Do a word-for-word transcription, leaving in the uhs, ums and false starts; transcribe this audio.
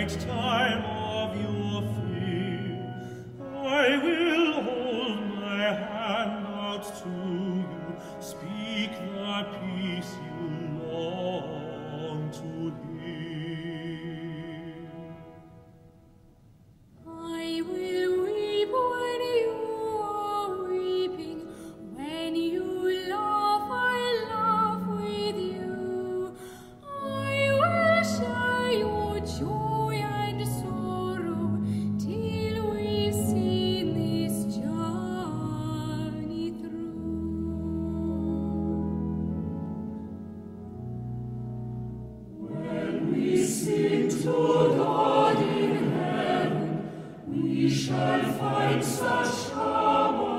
night time of your fear, I will hold my hand out to you, speak the peace you long to hear. I will weep when you are weeping, when you laugh, I laugh with you. I will share your joy and sorrow till we've seen this journey through. When we sing to God in heaven, we shall find such harmony.